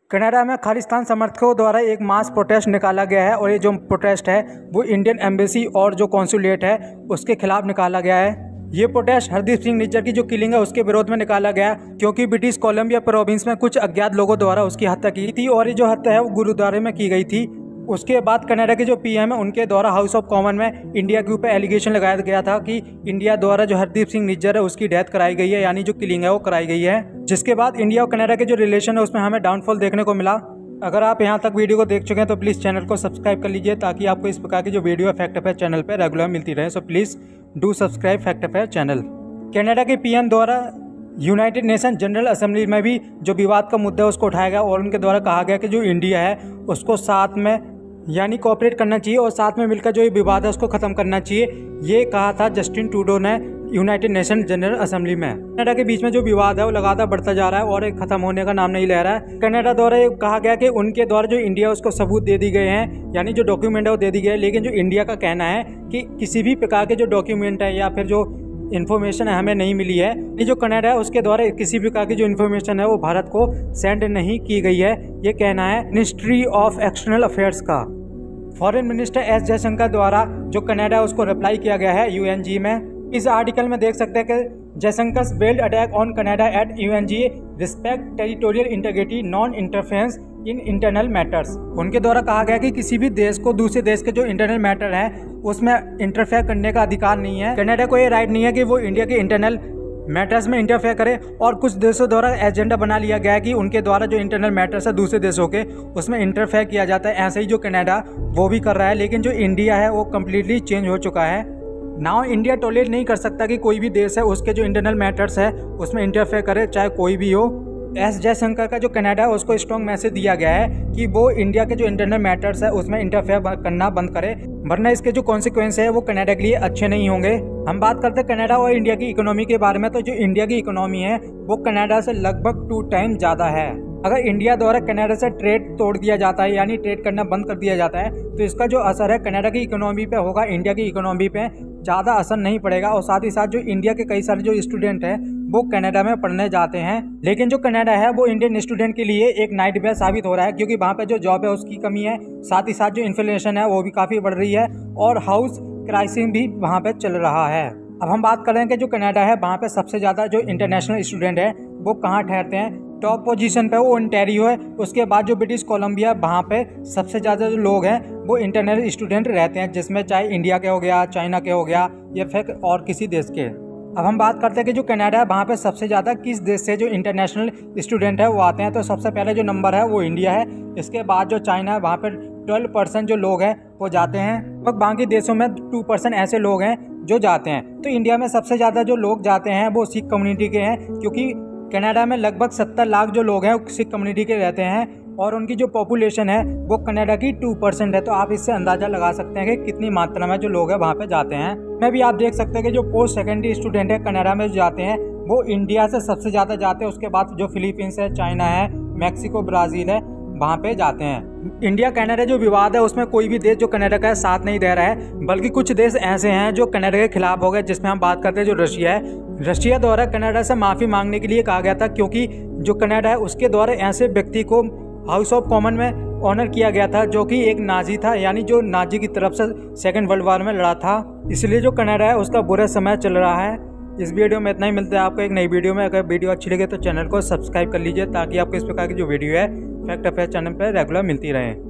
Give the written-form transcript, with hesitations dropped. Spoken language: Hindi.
कनाडा में खालिस्तान समर्थकों द्वारा एक मास प्रोटेस्ट निकाला गया है और ये जो प्रोटेस्ट है वो इंडियन एम्बेसी और जो कॉन्सुलेट है उसके खिलाफ निकाला गया है। ये प्रोटेस्ट हरदीप सिंह निज्जर की जो किलिंग है उसके विरोध में निकाला गया क्योंकि ब्रिटिश कोलंबिया प्रोविंस में कुछ अज्ञात लोगों द्वारा उसकी हत्या की थी और ये जो हत्या है वो गुरुद्वारे में की गई थी। उसके बाद कनाडा के जो पीएम है उनके द्वारा हाउस ऑफ कॉमन में इंडिया के ऊपर एलिगेशन लगाया गया था कि इंडिया द्वारा जो हरदीप सिंह निज्जर है उसकी डेथ कराई गई है, यानी जो किलिंग है वो कराई गई है, जिसके बाद इंडिया और कनाडा के जो रिलेशन है उसमें हमें डाउनफॉल देखने को मिला। अगर आप यहाँ तक वीडियो को देख चुके हैं तो प्लीज़ चैनल को सब्सक्राइब कर लीजिए ताकि आपको इस प्रकार की जो वीडियो फैक्ट अफेयर चैनल पर रेगुलर मिलती रहे। So please do subscribe fact affair channel. Canada के पीएम द्वारा यूनाइटेड नेशन जनरल असेंबली में भी जो विवाद का मुद्दा है उसको उठाया गया और उनके द्वारा कहा गया कि जो इंडिया है उसको साथ में यानी कोऑपरेट करना चाहिए और साथ में मिलकर जो ये विवाद है उसको ख़त्म करना चाहिए। ये कहा था जस्टिन ट्रूडो ने यूनाइटेड नेशन जनरल असेंबली में। कनाडा के बीच में जो विवाद है वो लगातार बढ़ता जा रहा है और एक खत्म होने का नाम नहीं ले रहा है। कनाडा द्वारा ये कहा गया कि उनके द्वारा जो इंडिया उसको सबूत दे दी गए हैं, यानी जो डॉक्यूमेंट है वो दे दी गए हैं, लेकिन जो इंडिया का कहना है कि किसी भी प्रकार के जो डॉक्यूमेंट है या फिर जो इन्फॉर्मेशन है हमें नहीं मिली है। ये जो कनाडा है उसके द्वारा किसी प्रकार की जो इन्फॉर्मेशन है वो भारत को सेंड नहीं की गई है, ये कहना है मिनिस्ट्री ऑफ एक्सटर्नल अफेयर्स का। फॉरेन मिनिस्टर एस जयशंकर द्वारा जो कनाडा है उसको रिप्लाई किया गया है यूएनजी में। इस आर्टिकल में देख सकते हैं कि Jaishankar veiled attack on Canada at UNG respect territorial integrity non interference in internal matters. उनके द्वारा कहा गया कि किसी भी देश को दूसरे देश के जो इंटरनल मैटर है उसमें इंटरफेयर करने का अधिकार नहीं है। कनाडा को ये राइट नहीं है कि वो इंडिया के इंटरनल मैटर्स में इंटरफेयर करे और कुछ देशों द्वारा एजेंडा बना लिया गया है कि उनके द्वारा जो इंटरनल मैटर्स है दूसरे देशों के उसमें इंटरफेयर किया जाता है। ऐसे ही जो कनाडा वो भी कर रहा है, लेकिन जो इंडिया है वो कम्प्लीटली चेंज हो चुका है। नाउ इंडिया टॉलरेट नहीं कर सकता कि कोई भी देश है उसके जो इंटरनल मैटर्स है उसमें इंटरफेयर करे, चाहे कोई भी हो। एस जयशंकर का जो कनाडा है उसको स्ट्रॉन्ग मैसेज दिया गया है कि वो इंडिया के जो इंटरनल मैटर्स है उसमें इंटरफेयर करना बंद करे, वरना इसके जो कॉन्सिक्वेंस है वो कनाडा के लिए अच्छे नहीं होंगे। हम बात करते हैं कनाडा और इंडिया की इकोनॉमी के बारे में, तो जो इंडिया की इकोनॉमी है वो कनाडा से लगभग 2 टाइम ज़्यादा है। अगर इंडिया द्वारा कनाडा से ट्रेड तोड़ दिया जाता है यानी ट्रेड करना बंद कर दिया जाता है तो इसका जो असर है कनाडा की इकोनॉमी पे होगा, इंडिया की इकोनॉमी पे ज़्यादा असर नहीं पड़ेगा। और साथ ही साथ जो इंडिया के कई सारे जो स्टूडेंट हैं वो कनाडा में पढ़ने जाते हैं, लेकिन जो कनाडा है वो इंडियन स्टूडेंट के लिए एक नाइटमेयर साबित हो रहा है क्योंकि वहाँ पे जो जॉब है उसकी कमी है, साथ ही साथ जो इन्फ्लेशन है वो भी काफ़ी बढ़ रही है और हाउस क्राइसिस भी वहाँ पे चल रहा है। अब हम बात करें कि जो कनाडा है वहाँ पे सबसे ज़्यादा जो इंटरनेशनल स्टूडेंट है वो कहाँ ठहरते हैं। टॉप पोजीशन पे वो ओंटारियो है, उसके बाद जो ब्रिटिश कोलंबिया वहाँ पे सबसे ज़्यादा जो लोग हैं वो इंटरनेशनल स्टूडेंट रहते हैं, जिसमें चाहे इंडिया के हो गया, चाइना के हो गया या फिर और किसी देश के। अब हम बात करते हैं कि जो कनाडा है वहाँ पे सबसे ज़्यादा किस देश से जो इंटरनेशनल स्टूडेंट है वो आते हैं। तो सबसे पहले जो नंबर है वो इंडिया है, इसके बाद जो चाइना है वहाँ पे 12% जो लोग हैं वो जाते हैं और बाकी देशों में 2% ऐसे लोग हैं जो जाते हैं। तो इंडिया में सबसे ज़्यादा जो लोग जाते हैं वो सिख कम्युनिटी के हैं क्योंकि कनाडा में लगभग 70 लाख जो लोग हैं वो सिख कम्युनिटी के रहते हैं और उनकी जो पॉपुलेशन है वो कनाडा की 2% है। तो आप इससे अंदाज़ा लगा सकते हैं कि कितनी मात्रा में जो लोग हैं वहाँ पे जाते हैं। मैं भी आप देख सकते हैं कि जो पोस्ट सेकेंडरी स्टूडेंट है कनाडा में जाते हैं वो इंडिया से सबसे ज़्यादा जाते हैं, उसके बाद जो फिलीपींस है, चाइना है, मैक्सिको, ब्राज़ील है, वहाँ पे जाते हैं। इंडिया कनाडा जो विवाद है उसमें कोई भी देश जो कनाडा का साथ नहीं दे रहा है, बल्कि कुछ देश ऐसे हैं जो कनाडा के खिलाफ हो गए, जिसमें हम बात करते हैं जो रशिया है। रशिया द्वारा कनाडा से माफ़ी मांगने के लिए कहा गया था क्योंकि जो कनाडा है उसके द्वारा ऐसे व्यक्ति को हाउस ऑफ कॉमन में ऑनर किया गया था जो कि एक नाजी था, यानी जो नाजी की तरफ से सेकेंड वर्ल्ड वॉर में लड़ा था। इसलिए जो कनाडा है उसका बुरा समय चल रहा है। इस वीडियो में इतना ही, मिलता है आपको एक नई वीडियो में। अगर वीडियो अच्छी लगे तो चैनल को सब्सक्राइब कर लीजिए ताकि आपको इस प्रकार की जो वीडियो है फैक्ट अफेयर चैनल पर रेगुलर मिलती रहे।